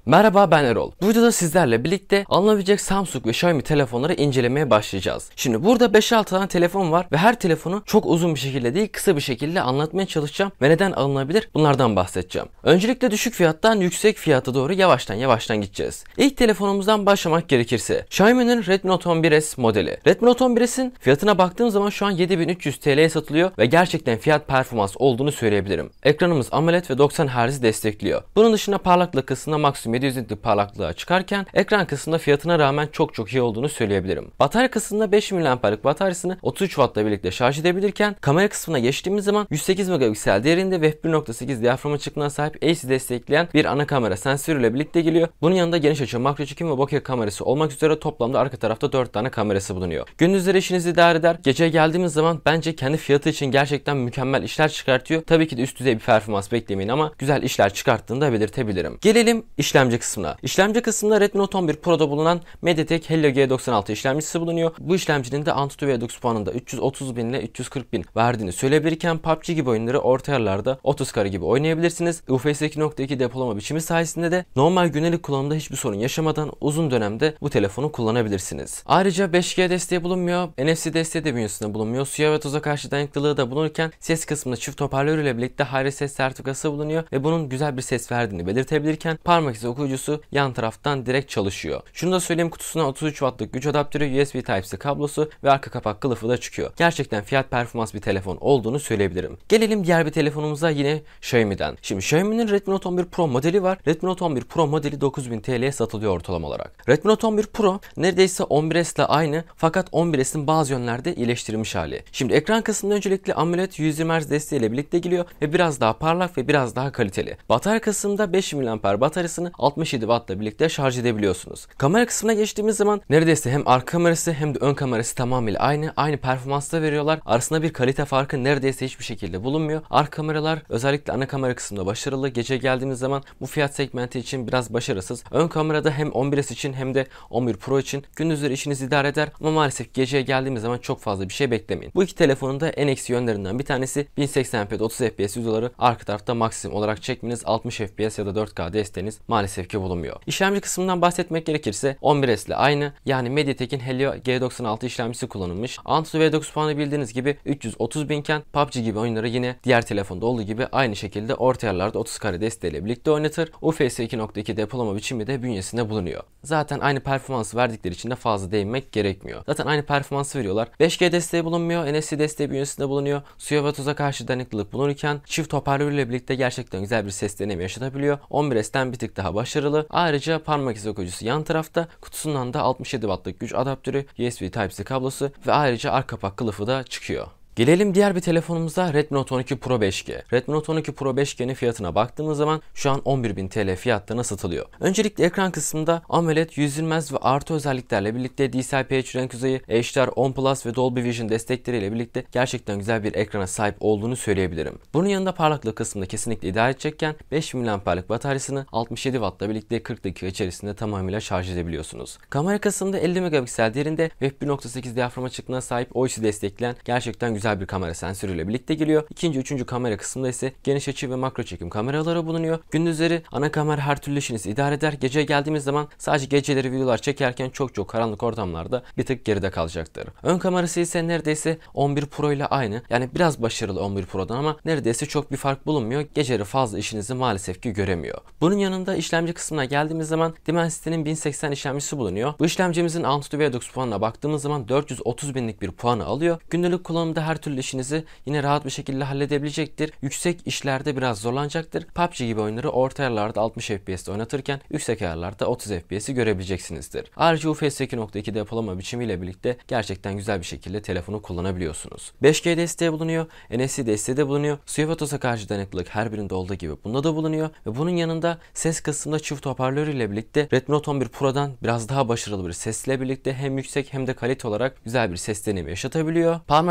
Merhaba, ben Erol. Bu videoda sizlerle birlikte alınabilecek Samsung ve Xiaomi telefonları incelemeye başlayacağız. Şimdi burada 5-6 tane telefon var ve her telefonu çok uzun bir şekilde değil, kısa bir şekilde anlatmaya çalışacağım ve neden alınabilir bunlardan bahsedeceğim. Öncelikle düşük fiyattan yüksek fiyata doğru yavaştan gideceğiz. İlk telefonumuzdan başlamak gerekirse Xiaomi'nin Redmi Note 11s modeli. Redmi Note 11s'in fiyatına baktığım zaman şu an 7300 TL'ye satılıyor ve gerçekten fiyat performans olduğunu söyleyebilirim. Ekranımız AMOLED ve 90 Hz destekliyor. Bunun dışında parlaklık kısmında maksimum 700 nitlik parlaklığa çıkarken ekran kısmında fiyatına rağmen çok iyi olduğunu söyleyebilirim. Batarya kısmında 5000 mAh'lik bataryasını 33 Watt'la birlikte şarj edebilirken kamera kısmına geçtiğimiz zaman 108 megapiksel değerinde ve f1.8 diyafram açıklığına sahip AC destekleyen bir ana kamera sensörüyle birlikte geliyor. Bunun yanında geniş açı makro çekim ve bokeh kamerası olmak üzere toplamda arka tarafta 4 tane kamerası bulunuyor. Gündüzleri işinizi idare eder. Geceye geldiğimiz zaman bence kendi fiyatı için gerçekten mükemmel işler çıkartıyor. Tabii ki de üst düzey bir performans beklemeyin ama güzel işler çıkarttığını da belirtebilirim. Gelelim işlemci kısmına. İşlemci kısmında Redmi Note 11 Pro'da bulunan MediaTek Helio G96 işlemcisi bulunuyor. Bu işlemcinin de AnTuTu Redux puanında 330.000 ile 340.000 verdiğini söyleyebilirken PUBG gibi oyunları orta yerlerde 30 kare gibi oynayabilirsiniz. UFS 2.2 depolama biçimi sayesinde de normal günlük kullanımda hiçbir sorun yaşamadan uzun dönemde bu telefonu kullanabilirsiniz. Ayrıca 5G desteği bulunmuyor. NFC desteği de bünyesinde bulunmuyor. Suya ve toza karşı dayanıklılığı da bulunurken ses kısmında çift hoparlör ile birlikte Hi-Res ses sertifikası bulunuyor ve bunun güzel bir ses verdiğini belirtebilirken parmak izi okuyucusu yan taraftan direkt çalışıyor. Şunu da söyleyeyim, kutusuna 33 Watt'lık güç adaptörü, USB Type-C kablosu ve arka kapak kılıfı da çıkıyor. Gerçekten fiyat performans bir telefon olduğunu söyleyebilirim. Gelelim diğer bir telefonumuza, yine Xiaomi'den. Şimdi Xiaomi'nin Redmi Note 11 Pro modeli var. Redmi Note 11 Pro modeli 9000 TL'ye satılıyor ortalama olarak. Redmi Note 11 Pro neredeyse 11s ile aynı fakat 11s'in bazı yönlerde iyileştirilmiş hali. Şimdi ekran kısmında öncelikle AMOLED 120 Hz desteğiyle birlikte geliyor ve biraz daha parlak ve biraz daha kaliteli. Batarya kısmında 5000 mAh bataryasını 67 Watt'la birlikte şarj edebiliyorsunuz. Kamera kısmına geçtiğimiz zaman neredeyse hem arka kamerası hem de ön kamerası tamamıyla aynı performansta veriyorlar. Arasında bir kalite farkı neredeyse hiçbir şekilde bulunmuyor. Arka kameralar özellikle ana kamera kısmında başarılı. Gece geldiğimiz zaman bu fiyat segmenti için biraz başarısız. Ön kamerada hem 11s için hem de 11 Pro için gündüzleri işinizi idare eder ama maalesef geceye geldiğimiz zaman çok fazla bir şey beklemeyin. Bu iki telefonun da en eksi yönlerinden bir tanesi 1080p 30 fps videoları arka tarafta maksimum olarak çekmeniz, 60 fps ya da 4K desteğiniz maalesef ki bulunmuyor. İşlemci kısmından bahsetmek gerekirse 11s ile aynı, yani MediaTek'in Helio G96 işlemcisi kullanılmış. AnTuTu Redux puanı bildiğiniz gibi 330.000 iken PUBG gibi oyunları yine diğer telefonda olduğu gibi aynı şekilde orta yerlerde 30 kare desteğiyle birlikte oynatır. UFS 2.2 depolama biçimi de bünyesinde bulunuyor. Zaten aynı performansı verdikleri için de fazla değinmek gerekmiyor. Zaten aynı performansı veriyorlar. 5G desteği bulunmuyor. NFC desteği bünyesinde bulunuyor. Suya ve toza karşı dayanıklılık bulunurken çift hoparlörüyle birlikte gerçekten güzel bir ses deneyimi yaşatabiliyor. 11s'ten bir tık daha başarılı. Ayrıca parmak izi okuyucusu yan tarafta. Kutusundan da 67 Watt'lık güç adaptörü, USB Type-C kablosu ve ayrıca arka kapak kılıfı da çıkıyor. Gelelim diğer bir telefonumuza, Redmi Note 12 Pro 5G. Redmi Note 12 Pro 5G'nin fiyatına baktığımız zaman şu an 11.000 TL fiyatlarına satılıyor. Öncelikle ekran kısmında AMOLED 120 Hz ve artı özelliklerle birlikte DCI-P3 renk uzayı, HDR, On Plus ve Dolby Vision destekleriyle birlikte gerçekten güzel bir ekrana sahip olduğunu söyleyebilirim. Bunun yanında parlaklık kısmında kesinlikle idare edecekken 5000 mAh'lik bataryasını 67 Watt'la birlikte 40 dakika içerisinde tamamıyla şarj edebiliyorsunuz. Kamera kısmında 50 megapiksel değerinde ve f1.8 diyafram açıklığına sahip OIS'i destekleyen gerçekten güzel bir kamera sensörüyle birlikte geliyor. İkinci, üçüncü kamera kısmında ise geniş açı ve makro çekim kameraları bulunuyor. Gündüzleri ana kamera her türlü işinizi idare eder. Geceye geldiğimiz zaman sadece geceleri videolar çekerken çok karanlık ortamlarda bir tık geride kalacaktır. Ön kamerası ise neredeyse 11 Pro ile aynı. Yani biraz başarılı 11 Pro'dan ama neredeyse çok bir fark bulunmuyor. Geceleri fazla işinizi maalesef ki göremiyor. Bunun yanında işlemci kısmına geldiğimiz zaman Dimensity'nin 1080 işlemcisi bulunuyor. Bu işlemcimizin AnTuTu Redux puanına baktığımız zaman 430.000'lik bir puanı alıyor. Günlük kullanımda her türlü işinizi yine rahat bir şekilde halledebilecektir. Yüksek işlerde biraz zorlanacaktır. PUBG gibi oyunları orta ayarlarda 60 FPS'te oynatırken yüksek ayarlarda 30 FPS'i görebileceksinizdir. Ayrıca UFS 2.2 depolama biçimiyle birlikte gerçekten güzel bir şekilde telefonu kullanabiliyorsunuz. 5G desteği bulunuyor. NFC desteği de bulunuyor. Suya ve toza karşı dayanıklılık her birinde olduğu gibi bunda da bulunuyor. Ve bunun yanında ses kısmında çift hoparlörüyle birlikte Redmi Note 11 Pro'dan biraz daha başarılı bir sesle birlikte hem yüksek hem de kalite olarak güzel bir ses deneyimi yaşatabiliyor. Parmak izi okuyucusu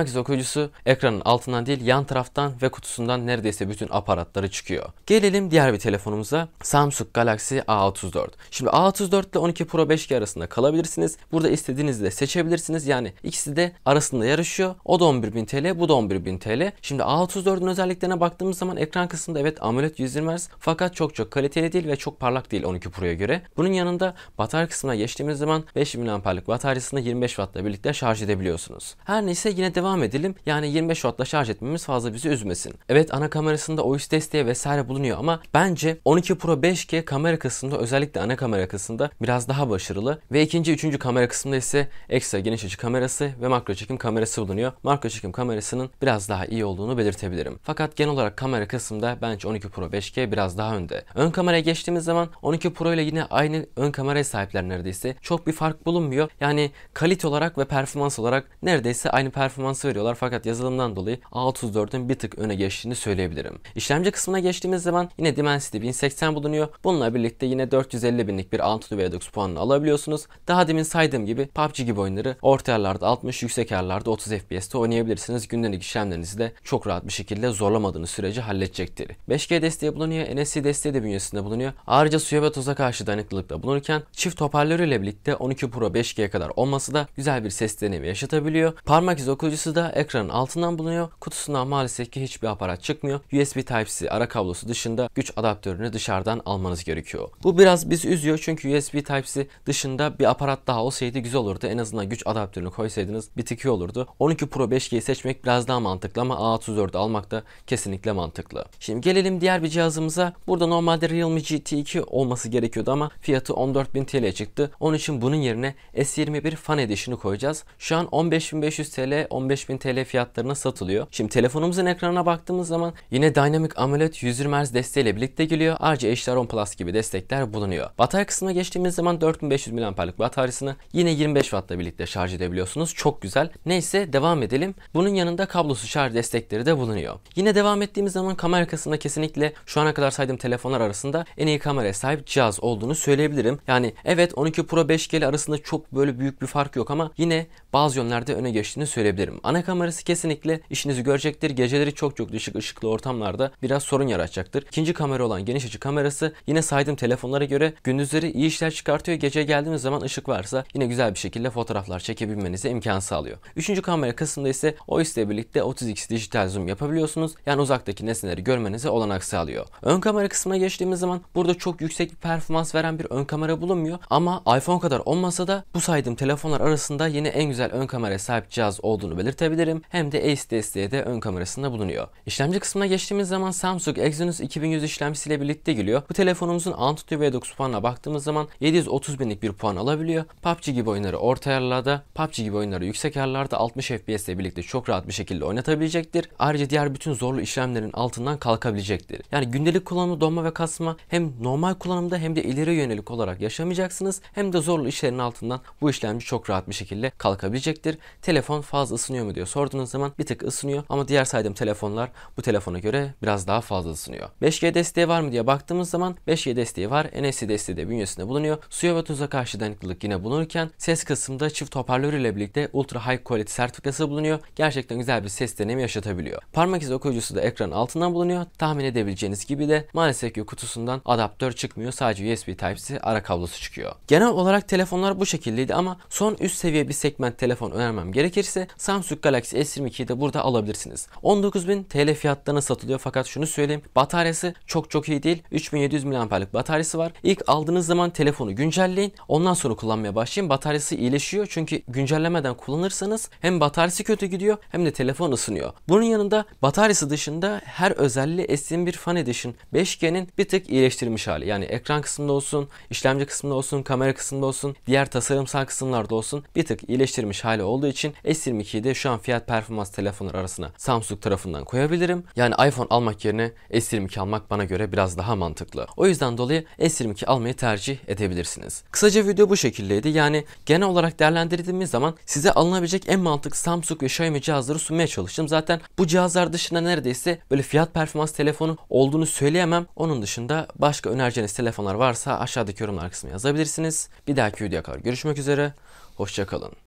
okuyucusu ekranın altından değil yan taraftan ve kutusundan neredeyse bütün aparatları çıkıyor. Gelelim diğer bir telefonumuza, Samsung Galaxy A34. Şimdi A34 ile 12 Pro 5G arasında kalabilirsiniz. Burada istediğinizi de seçebilirsiniz. Yani ikisi de arasında yarışıyor. O da 11.000 TL, bu da 11.000 TL. Şimdi A34'ün özelliklerine baktığımız zaman ekran kısmında evet AMOLED 120 Hz fakat çok kaliteli değil ve çok parlak değil 12 Pro'ya göre. Bunun yanında batarya kısmına geçtiğimiz zaman 5000 mAh'lik bataryasını 25 Watt'la birlikte şarj edebiliyorsunuz. Her neyse yine devam edelim. Yani 25 Watt'la şarj etmemiz fazla bizi üzmesin. Evet, ana kamerasında OIS desteği vesaire bulunuyor ama bence 12 Pro 5G kamera kısmında, özellikle ana kamera kısmında biraz daha başarılı ve ikinci, üçüncü kamera kısmında ise ekstra geniş açı kamerası ve makro çekim kamerası bulunuyor. Makro çekim kamerasının biraz daha iyi olduğunu belirtebilirim. Fakat genel olarak kamera kısmında bence 12 Pro 5G biraz daha önde. Ön kameraya geçtiğimiz zaman 12 Pro ile yine aynı ön kameraya sahipler neredeyse. Çok bir fark bulunmuyor. Yani kalite olarak ve performans olarak neredeyse aynı performansı veriyorlar fakat yazılımdan dolayı A34'ün bir tık öne geçtiğini söyleyebilirim. İşlemci kısmına geçtiğimiz zaman yine Dimensity 1080 bulunuyor. Bununla birlikte yine 450 binlik bir Antutu VDOX puanını alabiliyorsunuz. Daha demin saydığım gibi PUBG gibi oyunları orta ayarlarda 60, yüksek ayarlarda 30 FPS'te oynayabilirsiniz. Gündelik işlemlerinizi de çok rahat bir şekilde zorlamadığınız sürece halledecektir. 5G desteği bulunuyor. NFC desteği de bünyesinde bulunuyor. Ayrıca suya ve toza karşı dayanıklılıkta bulunurken çift hoparlörüyle birlikte 12 Pro 5G'ye kadar olması da güzel bir ses deneyimi yaşatabiliyor. Parmak izi okuyucusu da ekranın altından bulunuyor. Kutusundan maalesef ki hiçbir aparat çıkmıyor. USB Type-C ara kablosu dışında güç adaptörünü dışarıdan almanız gerekiyor. Bu biraz bizi üzüyor çünkü USB Type-C dışında bir aparat daha olsaydı güzel olurdu. En azından güç adaptörünü koysaydınız bir tık iyi olurdu. 12 Pro 5G'yi seçmek biraz daha mantıklı ama A34'ü almak da kesinlikle mantıklı. Şimdi gelelim diğer bir cihazımıza. Burada normalde Realme GT2 olması gerekiyordu ama fiyatı 14.000 TL'ye çıktı. Onun için bunun yerine S21 Fan Edition'ı koyacağız. Şu an 15.500 TL, 15.000 TL fiyatlarına satılıyor. Şimdi telefonumuzun ekranına baktığımız zaman yine Dynamic AMOLED 120 Hz desteğiyle birlikte geliyor. Ayrıca HDR10 Plus gibi destekler bulunuyor. Batarya kısmına geçtiğimiz zaman 4500 mAh'lik bataryasını yine 25 Watt'la birlikte şarj edebiliyorsunuz. Çok güzel. Neyse devam edelim. Bunun yanında kablosuz şarj destekleri de bulunuyor. Yine devam ettiğimiz zaman kamera kısmında kesinlikle şu ana kadar saydığım telefonlar arasında en iyi kameraya sahip cihaz olduğunu söyleyebilirim. Yani evet 12 Pro 5G ile arasında çok böyle büyük bir fark yok ama yine bazı yönlerde öne geçtiğini söyleyebilirim. Ana kamerası kesinlikle işinizi görecektir. Geceleri çok düşük ışıklı ortamlarda biraz sorun yaratacaktır. İkinci kamera olan geniş açı kamerası yine saydığım telefonlara göre gündüzleri iyi işler çıkartıyor. Geceye geldiğimiz zaman ışık varsa yine güzel bir şekilde fotoğraflar çekebilmenize imkan sağlıyor. Üçüncü kamera kısmında ise OIS ile birlikte 30x dijital zoom yapabiliyorsunuz. Yani uzaktaki nesneleri görmenize olanak sağlıyor. Ön kamera kısmına geçtiğimiz zaman burada çok yüksek bir performans veren bir ön kamera bulunmuyor ama iPhone kadar olmasa da bu saydığım telefonlar arasında yine en güzel ön kameraya sahip cihaz olduğunu belirtebilirim. Hem de ACE desteği de ön kamerasında bulunuyor. İşlemci kısmına geçtiğimiz zaman Samsung Exynos 2100 işlemcisiyle birlikte geliyor. Bu telefonumuzun Antutu VDOX puanına baktığımız zaman 730 binlik bir puan alabiliyor. PUBG gibi oyunları orta ayarlarda, PUBG gibi oyunları yüksek ayarlarda 60 FPS ile birlikte çok rahat bir şekilde oynatabilecektir. Ayrıca diğer bütün zorlu işlemlerin altından kalkabilecektir. Yani gündelik kullanımda donma ve kasma hem normal kullanımda hem de ileri yönelik olarak yaşamayacaksınız. Hem de zorlu işlerin altından bu işlemci çok rahat bir şekilde kalkabilecektir. Telefon fazla ısınıyor mu diye sorduğunuz zaman bir tık ısınıyor ama diğer saydığım telefonlar bu telefona göre biraz daha fazla ısınıyor. 5G desteği var mı diye baktığımız zaman 5G desteği var. NFC desteği de bünyesinde bulunuyor. Suya ve tuza karşı dayanıklılık yine bulunurken ses kısmında çift hoparlör ile birlikte Ultra High Quality sertifikası bulunuyor. Gerçekten güzel bir ses deneyimi yaşatabiliyor. Parmak izi okuyucusu da ekranın altından bulunuyor. Tahmin edebileceğiniz gibi de maalesef ki kutusundan adaptör çıkmıyor. Sadece USB Type-C ara kablosu çıkıyor. Genel olarak telefonlar bu şekildeydi ama son üst seviye bir segment telefon önermem gerekirse Samsung Galaxy S22'yi de burada alabilirsiniz. 19.000 TL fiyatlarına satılıyor fakat şunu söyleyeyim. Bataryası çok iyi değil. 3700 mAh'lik bataryası var. İlk aldığınız zaman telefonu güncelleyin. Ondan sonra kullanmaya başlayın. Bataryası iyileşiyor çünkü güncellemeden kullanırsanız hem bataryası kötü gidiyor hem de telefon ısınıyor. Bunun yanında bataryası dışında her özelliği S21 Fan Edition 5G'nin bir tık iyileştirilmiş hali. Yani ekran kısmında olsun, işlemci kısmında olsun, kamera kısmında olsun, diğer tasarımsal kısımlarda olsun bir tık iyileştirilmiş hali olduğu için S22'yi de şu an fiyat performans telefonlar arasına Samsung tarafından koyabilirim. Yani iPhone almak yerine S22 almak bana göre biraz daha mantıklı. O yüzden dolayı S22 almayı tercih edebilirsiniz. Kısaca video bu şekildeydi. Yani genel olarak değerlendirdiğimiz zaman size alınabilecek en mantıklı Samsung ve Xiaomi cihazları sunmaya çalıştım. Zaten bu cihazlar dışında neredeyse böyle fiyat performans telefonu olduğunu söyleyemem. Onun dışında başka önereceğiniz telefonlar varsa aşağıdaki yorumlar kısmına yazabilirsiniz. Bir dahaki videoya kadar görüşmek üzere. Hoşça kalın.